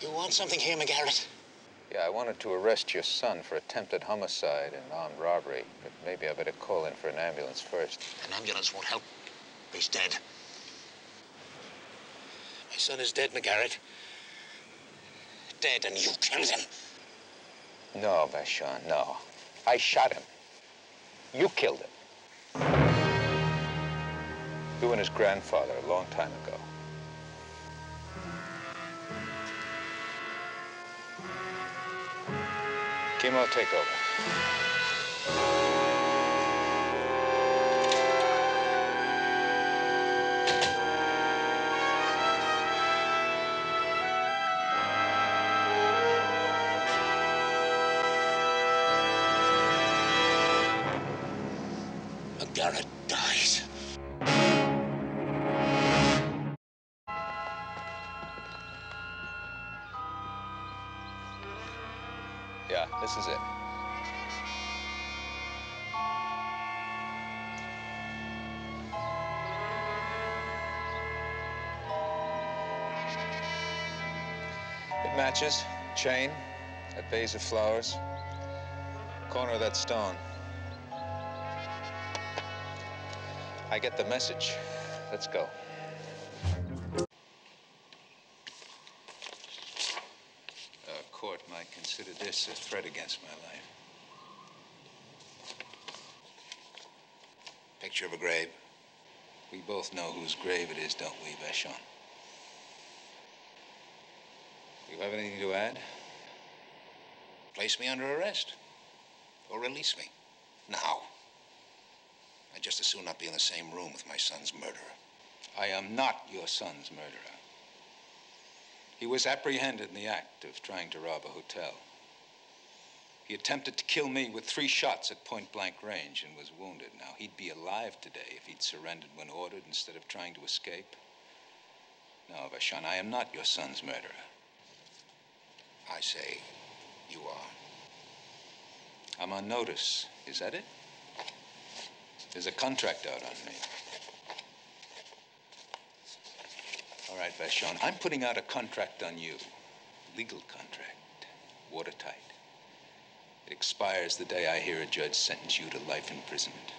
You want something here, McGarrett? Yeah, I wanted to arrest your son for attempted homicide and armed robbery, but maybe I better call in for an ambulance first. An ambulance won't help. He's dead. My son is dead, McGarrett. Dead, and you killed him. No, Vachon, no. I shot him. You killed him. You and his grandfather a long time ago. Chemo, take over. McGarrett dies. Yeah, this is it. It matches. Chain, that vase of flowers, corner of that stone. I get the message. Let's go. Court might consider this a threat against my life. Picture of a grave. We both know whose grave it is, don't we, Vachon? You have anything to add? Place me under arrest. Or release me. Now. I'd just as soon not be in the same room with my son's murderer. I am not your son's murderer. He was apprehended in the act of trying to rob a hotel. He attempted to kill me with 3 shots at point-blank range and was wounded. Now, he'd be alive today if he'd surrendered when ordered instead of trying to escape. No, Vachon, I am not your son's murderer. I say you are. I'm on notice. Is that it? There's a contract out on me. All right, Vachon, I'm putting out a contract on you. Legal contract. Watertight. It expires the day I hear a judge sentence you to life imprisonment.